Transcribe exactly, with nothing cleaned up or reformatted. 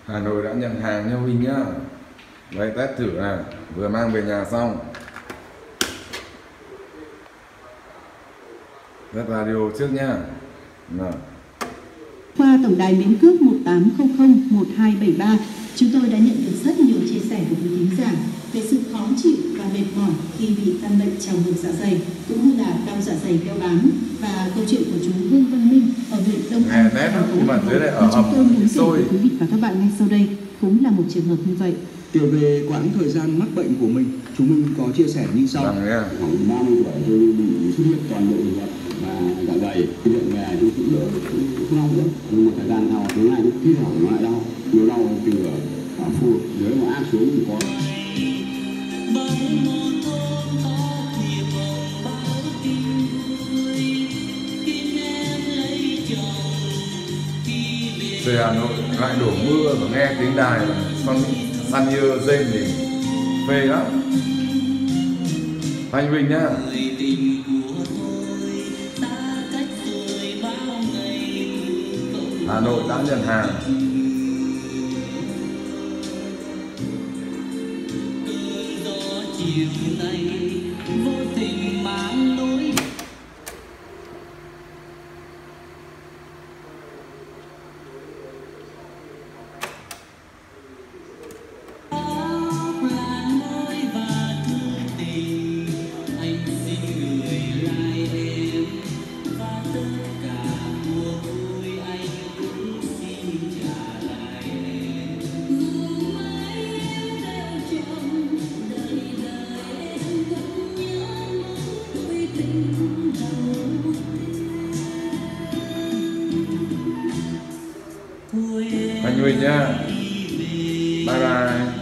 Hà Nội đã nhận hàng nha Huỳnh nhá. Đây test thử này, vừa mang về nhà xong. Test radio trước nhá. Nào. Qua tổng đài miễn cước một tám không không một hai bảy ba, chúng tôi đã nhận được rất nhiều chia sẻ của quý thính giả về sự khó chịu và mệt mỏi khi bị căn bệnh trào ngược dạ dày cũng như là đau dạ dày đeo bám, và câu chuyện của chú Vương Văn Minh ở huyện Đông Anh, thành phố Hà Nội mà chúng tôi muốn kể với quý vị và các bạn ngay sau đây cũng là một trường hợp như vậy. Kể về quãng thời gian mắc bệnh của mình, chú Minh có chia sẻ như sau. Khoảng ba mươi tuổi tôi bị xuất huyết toàn bộ ruột và dạ dày. Khi nhận về tôi cũng đỡ không đau nữa. Nhưng một thời gian sau đến nay thi thoảng nó lại đau. Nhiều đau từ ở phù dưới mà áp xuống thì có. Trời Hà Nội lại đổ mưa và nghe tiếng đài Sun Sunny rên thì phê lắm. Thanh Huỳnh nhá. Hà Nội đã nhận hàng. Anh Huỳnh nhá. Bye bye.